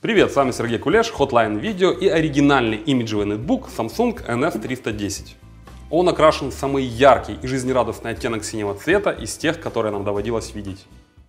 Привет, с вами Сергей Кулеш, Hotline Video и оригинальный имиджевый нетбук Samsung NF310. Он окрашен в самый яркий и жизнерадостный оттенок синего цвета из тех, которые нам доводилось видеть.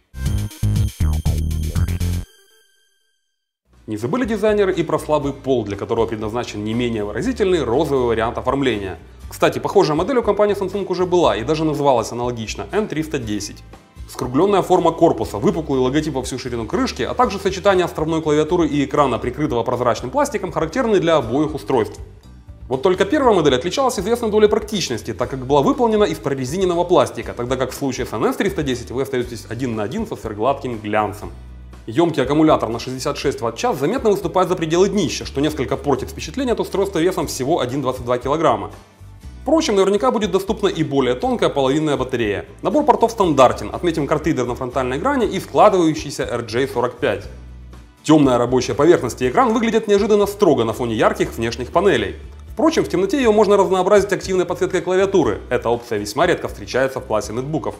Не забыли дизайнеры и про слабый пол, для которого предназначен не менее выразительный розовый вариант оформления. Кстати, похожая модель у компании Samsung уже была и даже называлась аналогично N310. Скругленная форма корпуса, выпуклый логотип во всю ширину крышки, а также сочетание островной клавиатуры и экрана, прикрытого прозрачным пластиком, характерны для обоих устройств. Вот только первая модель отличалась известной долей практичности, так как была выполнена из прорезиненного пластика, тогда как в случае с NS310 вы остаетесь один на один со сверхгладким глянцем. Емкий аккумулятор на 66 Вт-час заметно выступает за пределы днища, что несколько портит впечатление от устройства весом всего 1,22 кг. Впрочем, наверняка будет доступна и более тонкая половинная батарея. Набор портов стандартен, отметим картридер на фронтальной грани и складывающийся RJ45. Темная рабочая поверхность и экран выглядят неожиданно строго на фоне ярких внешних панелей. Впрочем, в темноте ее можно разнообразить активной подсветкой клавиатуры. Эта опция весьма редко встречается в классе нетбуков.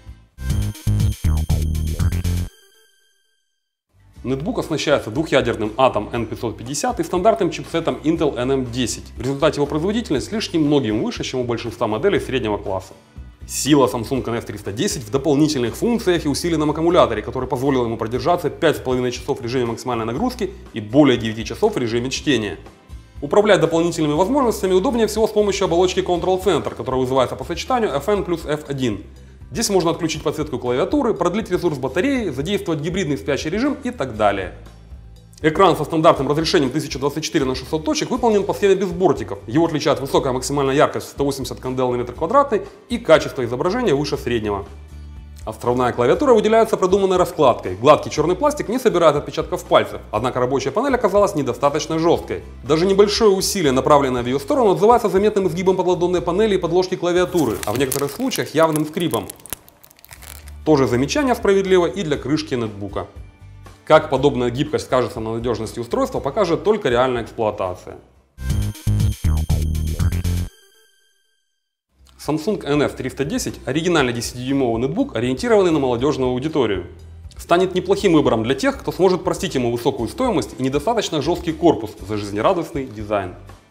Нетбук оснащается двухъядерным Atom N550 и стандартным чипсетом Intel NM10. В результате его производительность лишь немногим выше, чем у большинства моделей среднего класса. Сила Samsung NF310 в дополнительных функциях и усиленном аккумуляторе, который позволил ему продержаться 5,5 часов в режиме максимальной нагрузки и более 9 часов в режиме чтения. Управлять дополнительными возможностями удобнее всего с помощью оболочки Control Center, которая вызывается по сочетанию FN плюс F1. Здесь можно отключить подсветку клавиатуры, продлить ресурс батареи, задействовать гибридный спящий режим и так далее. Экран со стандартным разрешением 1024 на 600 точек выполнен по схеме без бортиков. Его отличает высокая максимальная яркость 180 кандел на метр квадратный и качество изображения выше среднего. Островная клавиатура выделяется продуманной раскладкой. Гладкий черный пластик не собирает отпечатков пальцев, однако рабочая панель оказалась недостаточно жесткой. Даже небольшое усилие, направленное в ее сторону, отзывается заметным изгибом подладонной панели и подложки клавиатуры, а в некоторых случаях явным скрипом. Тоже замечание справедливо и для крышки нетбука. Как подобная гибкость скажется на надежности устройства, покажет только реальная эксплуатация. Samsung NF310 – оригинальный 10-дюймовый нетбук, ориентированный на молодежную аудиторию. Станет неплохим выбором для тех, кто сможет простить ему высокую стоимость и недостаточно жесткий корпус за жизнерадостный дизайн.